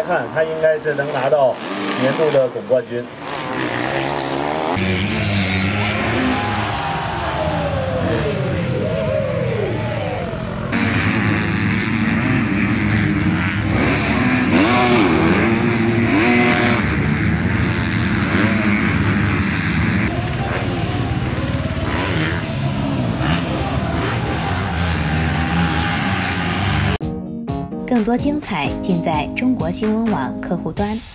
看，他应该是能拿到年度的总冠军。 更多精彩尽在中国新闻网客户端。